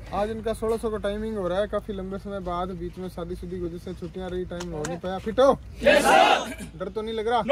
आज इनका 1600 का टाइमिंग हो रहा है, काफी लंबे समय बाद, बीच में शादी शुदी की वजह से छुट्टियां रही, टाइम हो नहीं पाया। फिट हो? डर तो नहीं लग रहा?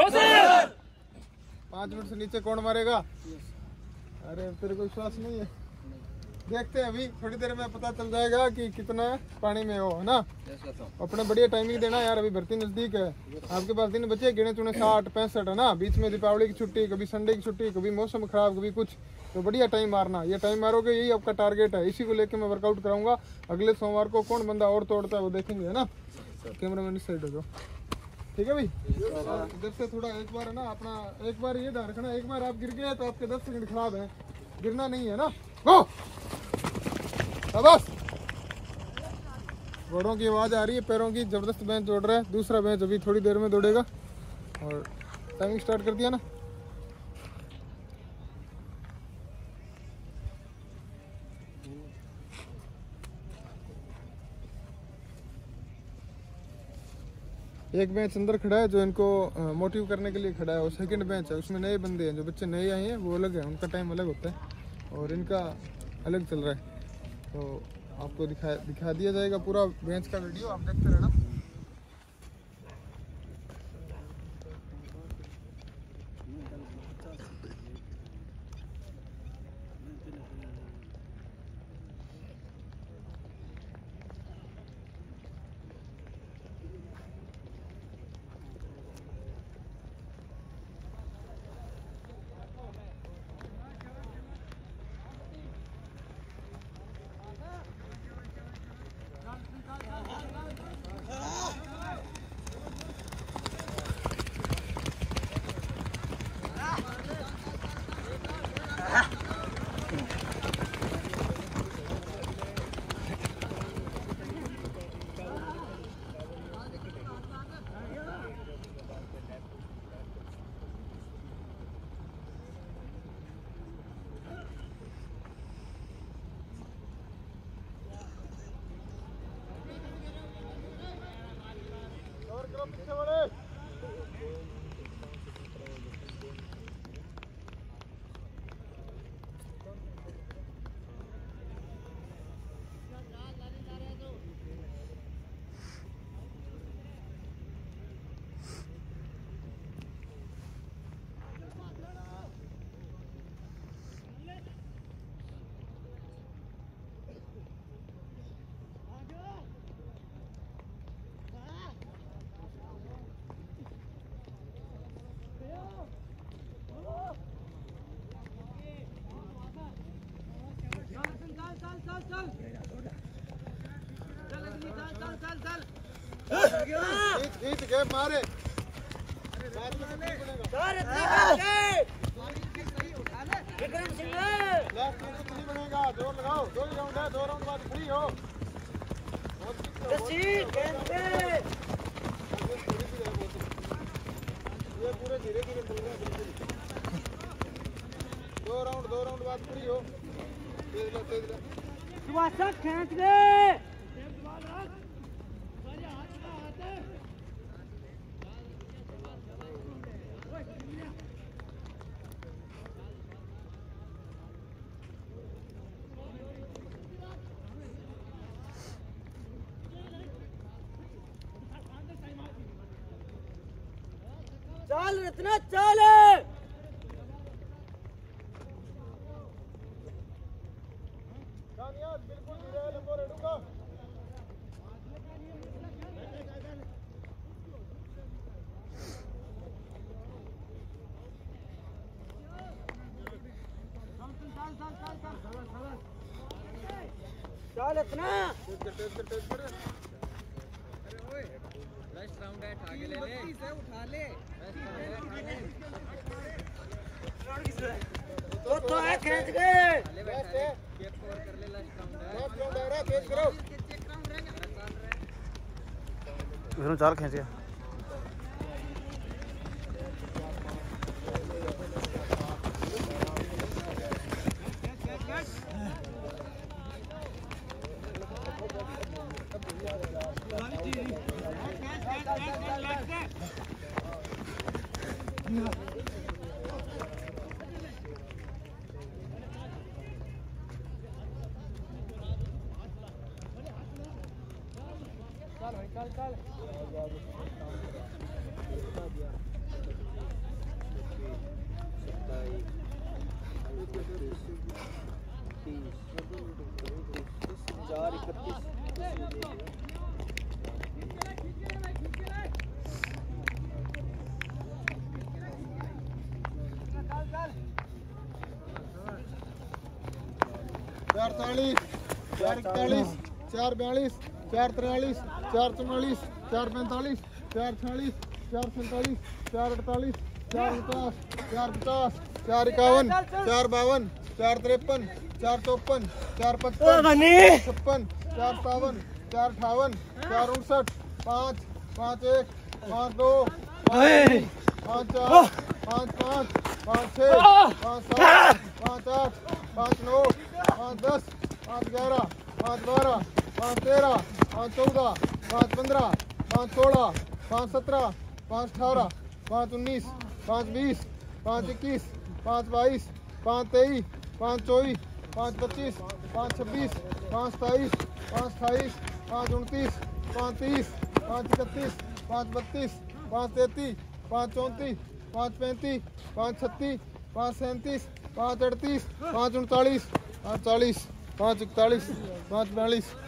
5 मिनट से नीचे कौन मारेगा? अरे तेरे को विश्वास नहीं है? देखते हैं, अभी थोड़ी देर में पता चल जाएगा कि कितना पानी में हो, है ना। अपने बढ़िया टाइमिंग देना यार, अभी भर्ती नजदीक है। आपके पास दिन बचे गिने चुने 60 65 है ना। बीच में दीपावली की छुट्टी, कभी संडे की छुट्टी, कभी मौसम खराब, कभी कुछ, तो बढ़िया टाइम मारना। ये टाइम मारोगे, यही आपका टारगेट है, इसी को लेके मैं वर्कआउट कराऊंगा। अगले सोमवार को कौन बंदा और तोड़ता है वो देखेंगे, है ना। कैमरा मैन इस साइड हो जाओ, ठीक है भाई। इधर से थोड़ा एक बार है ना अपना, एक बार ये ध्यान रखना, एक बार आप गिर गए तो आपके 10 सेकंड खराब है, गिरना नहीं है ना। गो बस। घोड़ों की आवाज आ रही है, पैरों की, जबरदस्त बेंच दौड़ रहा है। दूसरा बेंच अभी थोड़ी देर में दौड़ेगा। और टाइमिंग स्टार्ट कर दिया ना। एक बेंच अंदर खड़ा है जो इनको मोटिव करने के लिए खड़ा है, और सेकंड बेंच है उसमें नए बंदे हैं, जो बच्चे नए आए हैं वो अलग है, उनका टाइम अलग होता है और इनका अलग चल रहा है। तो आपको दिखा दिया जाएगा पूरा बेंच का वीडियो, आप देखते रहना। पीछे बढ़े। मारे विक्रम सिंह नहीं बनेगा। जोर लगाओ, 2 राउंड है, 2 राउंड बाद फ्री हो। ये पूरे धीरे धीरे चल रहा है। 2 राउंड बाद फ्री हो। तेज सुभाष खींच गए। चल रत्ना चल। बिल्कुल धीरे लंबो रेडूगा। चल रत्ना। लास्ट राउंड है, आगे ले ले, उठा ले। तो है खींच गए। कर ले, लास्ट राउंड है, तेज करो। इसमें 4 खींच गया। चार 40, 4 41, 4 42, 4 43, 4 44, 4 45, 4 46, 4 47, 4 48, 4 49, 4 50, 4 51, 4 52, 4 53, 4 54, 4 55, 56, 4 57, 4 58, 4 59, 5 5 1, 5 2, 5 5 4, 5 5, 5 6, 5 7, 5 8, 5 9, 5 10, 5 11, 5 12, 5 13, 5 14, 5 15, 5 16, 5 17, 5 18, 5 19, 5 20, 5 21, 5 22, 5 23, 5 24, 5 25, 5 26, 5 27, 5 28, 5 29, 5 30, 5 31, 5 32, 5 33, 5 34, 5 35, 5 36, 5 37, 5 38, 5 39, 5 40, 5 41, 5 42,